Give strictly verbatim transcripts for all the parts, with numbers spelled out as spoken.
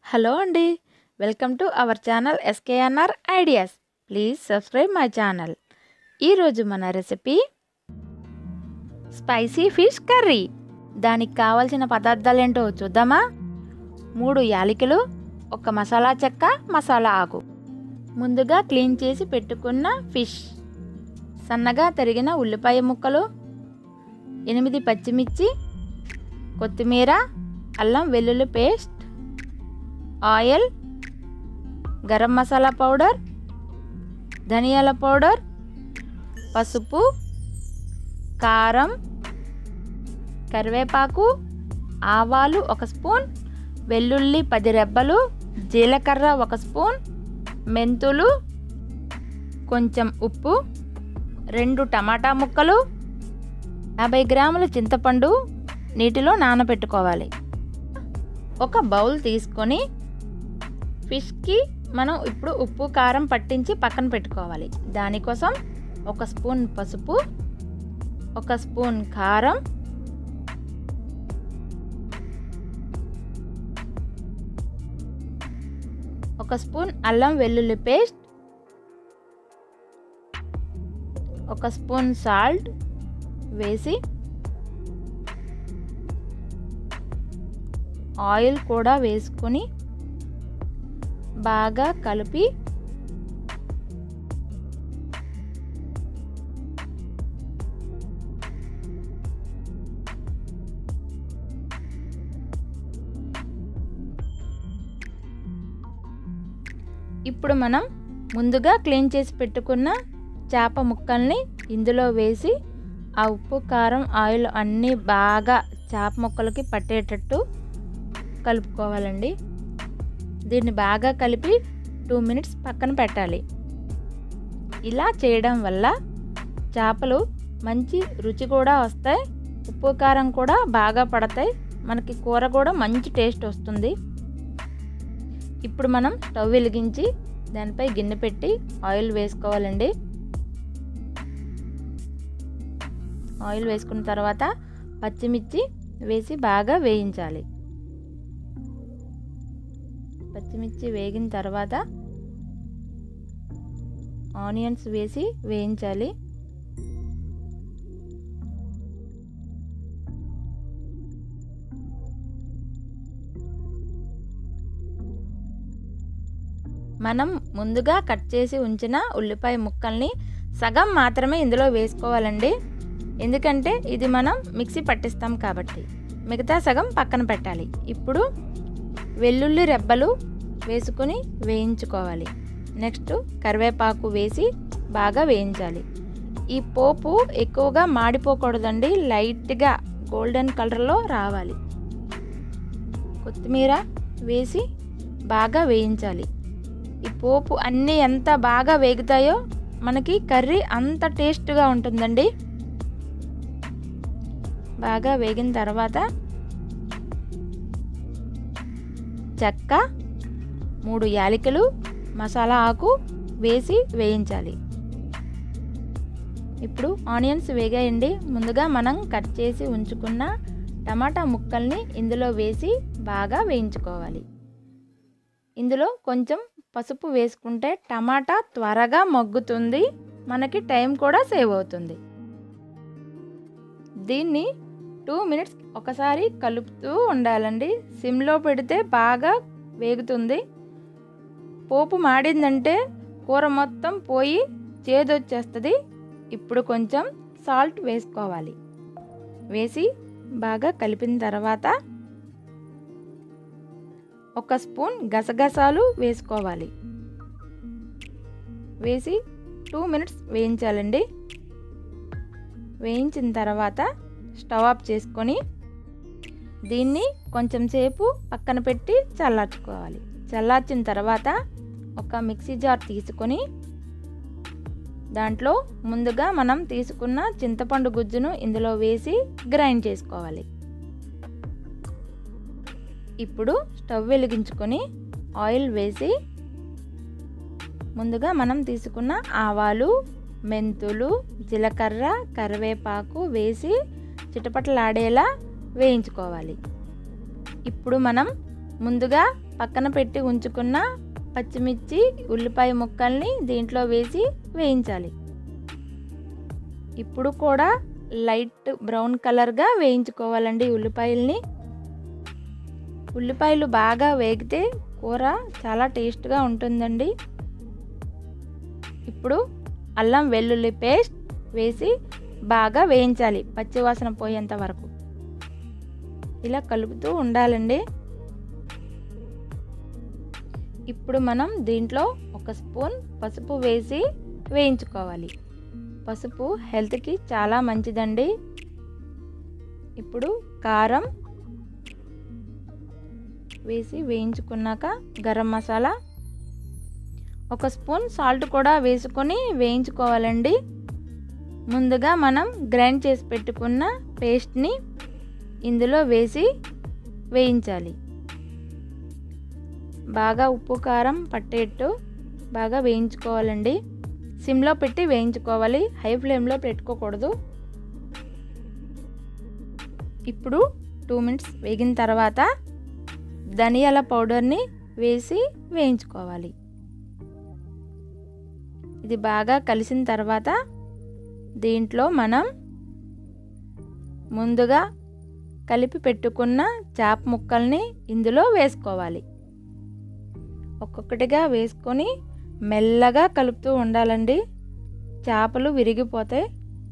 Hello అండి, welcome to our channel SKNR ideas. Please subscribe my channel. ఈరోజు మన recipe spicy fish curry. దానికి కావాల్సిన పదార్థాలు ఏంటో చూద్దామా. మూడు యాలకులు, ఒక మసాలా చెక్క, మసాలా ఆకు. ముందుగా క్లీన్ చేసి పెట్టుకున్న ఫిష్, సన్నగా తరిగిన ఉల్లిపాయ ముక్కలు, ఎనిమిది పచ్చిమిర్చి, కొత్తిమీర, అల్లం వెల్లుల్లి paste, oil, garam masala powder, ధనియాల పౌడర్, పసుపు, కారం, కరివేపాకు, ఆవాలు ఒక స్పూన్, వెల్లుల్లి పది రెబ్బలు, జీలకర్ర ఒక స్పూన్, మెంతులు, కొంచెం ఉప్పు, రెండు టమాటా ముక్కలు, యాభై గ్రాముల చింతపండు నీటిలో నానబెట్టుకోవాలి. ఒక బౌల్ తీసుకొని ఫిష్కి మనం ఇప్పుడు ఉప్పు కారం పట్టించి పక్కన పెట్టుకోవాలి. దానికోసం ఒక స్పూన్ పసుపు, ఒక స్పూన్ కారం, ఒక స్పూన్ అల్లం వెల్లుల్లి పేస్ట్, ఒక స్పూన్ సాల్ట్ వేసి ఆయిల్ కూడా వేసుకొని బాగా కలిపి ఇప్పుడు మనం ముందుగా క్లీన్ చేసి పెట్టుకున్న చేప ముక్కల్ని ఇందులో వేసి ఆ ఉప్పు కారం ఆయిల్ అన్నీ బాగా చేప ముక్కలకి పట్టేటట్టు కలుపుకోవాలండి. దీన్ని బాగా కలిపి టూ మినిట్స్ పక్కన పెట్టాలి. ఇలా చేయడం వల్ల చేపలు మంచి రుచి కూడా వస్తాయి, ఉప్పు కారం కూడా బాగా పడతాయి, మనకి కూర కూడా మంచి టేస్ట్ వస్తుంది. ఇప్పుడు మనం స్టవ్ వెలిగించి దానిపై గిన్నె పెట్టి ఆయిల్ వేసుకోవాలండి. ఆయిల్ వేసుకున్న తర్వాత పచ్చిమిర్చి వేసి బాగా వేయించాలి. పచ్చిమిర్చి వేగిన తర్వాత ఆనియన్స్ వేసి వేయించాలి. మనం ముందుగా కట్ చేసి ఉంచిన ఉల్లిపాయ ముక్కల్ని సగం మాత్రమే ఇందులో వేసుకోవాలండి, ఎందుకంటే ఇది మనం మిక్సీ పట్టిస్తాం కాబట్టి. మిగతా సగం పక్కన పెట్టాలి. ఇప్పుడు వెల్లుల్లి రెబ్బలు వేసుకుని వేయించుకోవాలి. నెక్స్ట్ కరివేపాకు వేసి బాగా వేయించాలి. ఈ పోపు ఎక్కువగా మాడిపోకూడదండి, లైట్గా గోల్డెన్ కలర్లో రావాలి. కొత్తిమీర వేసి బాగా వేయించాలి. ఈ పోపు అన్నీ ఎంత బాగా వేగుతాయో మనకి కర్రీ అంత టేస్ట్గా ఉంటుందండి. బాగా వేగిన తర్వాత చెక్క, మూడు యాలకులు, మసాలా ఆకు వేసి వేయించాలి. ఇప్పుడు ఆనియన్స్ వేగాయండి. ముందుగా మనం కట్ చేసి ఉంచుకున్న టమాటా ముక్కల్ని ఇందులో వేసి బాగా వేయించుకోవాలి. ఇందులో కొంచెం పసుపు వేసుకుంటే టమాటా త్వరగా మగ్గుతుంది, మనకి టైం కూడా సేవ్ అవుతుంది. దీన్ని టూ మినిట్స్ ఒకసారి కలుపుతూ ఉండాలండి. సిమ్లో పెడితే బాగా వేగుతుంది. పోపు మాడిందంటే కూర మొత్తం పోయి చేదొచ్చేస్తుంది. ఇప్పుడు కొంచెం సాల్ట్ వేసుకోవాలి. వేసి బాగా కలిపిన తర్వాత ఒక స్పూన్ గసగసాలు వేసుకోవాలి. వేసి టూ మినిట్స్ వేయించాలండి. వేయించిన తర్వాత స్టవ్ ఆఫ్ చేసుకొని దీన్ని కొంచెం సేపు పక్కన పెట్టి చల్లార్చుకోవాలి. చల్లార్చిన తర్వాత ఒక మిక్సీ జార్ తీసుకొని దాంట్లో ముందుగా మనం తీసుకున్న చింతపండు గుజ్జును ఇందులో వేసి గ్రైండ్ చేసుకోవాలి. ఇప్పుడు స్టవ్ వెలిగించుకొని ఆయిల్ వేసి ముందుగా మనం తీసుకున్న ఆవాలు, మెంతులు, జీలకర్ర, కరివేపాకు వేసి చిటపటలాడేలా వేయించుకోవాలి. ఇప్పుడు మనం ముందుగా పక్కన పెట్టి ఉంచుకున్న పచ్చిమిర్చి ఉల్లిపాయ ముక్కల్ని దీంట్లో వేసి వేయించాలి. ఇప్పుడు కూడా లైట్ బ్రౌన్ కలర్గా వేయించుకోవాలండి ఉల్లిపాయల్ని. ఉల్లిపాయలు బాగా వేగితే కూర చాలా టేస్ట్గా ఉంటుందండి. ఇప్పుడు అల్లం వెల్లుల్లి పేస్ట్ వేసి బాగా వేయించాలి పచ్చివాసన పోయేంత వరకు. ఇలా కలుపుతూ ఉండాలండి. ఇప్పుడు మనం దీంట్లో ఒక స్పూన్ పసుపు వేసి వేయించుకోవాలి. పసుపు హెల్త్కి చాలా మంచిదండి. ఇప్పుడు కారం వేసి వేయించుకున్నాక గరం మసాలా, ఒక స్పూన్ సాల్ట్ కూడా వేసుకొని వేయించుకోవాలండి. ముందుగా మనం గ్రైండ్ చేసి పెట్టుకున్న పేస్ట్ని ఇందులో వేసి వేయించాలి. బాగా ఉప్పు కారం పట్టేట్టు బాగా వేయించుకోవాలండి. సిమ్లో పెట్టి వేయించుకోవాలి, హై ఫ్లేమ్లో పెట్టుకోకూడదు. ఇప్పుడు టూ మినిట్స్ వేగిన తర్వాత ధనియాల పౌడర్ని వేసి వేయించుకోవాలి. ఇది బాగా కలిసిన తర్వాత దీంట్లో మనం ముందుగా కలిపి పెట్టుకున్న చేప ముక్కల్ని ఇందులో వేసుకోవాలి. ఒక్కొక్కటిగా వేసుకొని మెల్లగా కలుపుతూ ఉండాలండి, చేపలు విరిగిపోతాయి.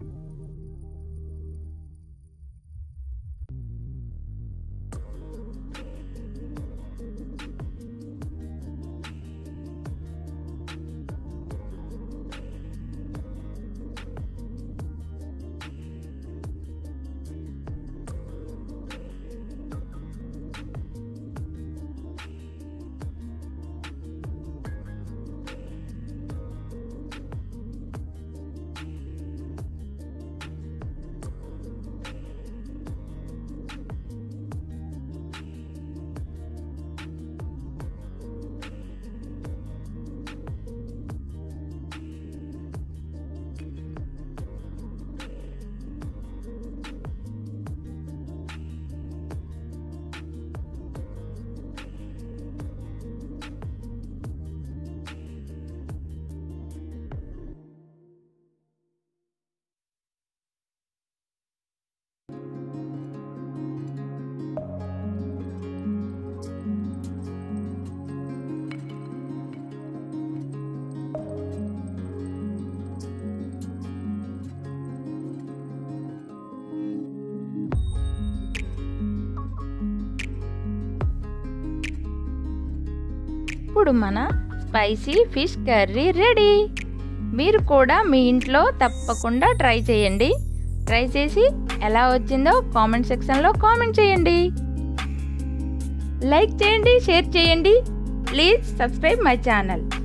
ఇప్పుడు మన స్పైసీ ఫిష్ కర్రీ రెడీ. మీరు కూడా మీ ఇంట్లో తప్పకుండా ట్రై చేయండి. ట్రై చేసి ఎలా వచ్చిందో కామెంట్ సెక్షన్లో కామెంట్ చేయండి. లైక్ చేయండి, షేర్ చేయండి. Please subscribe my channel.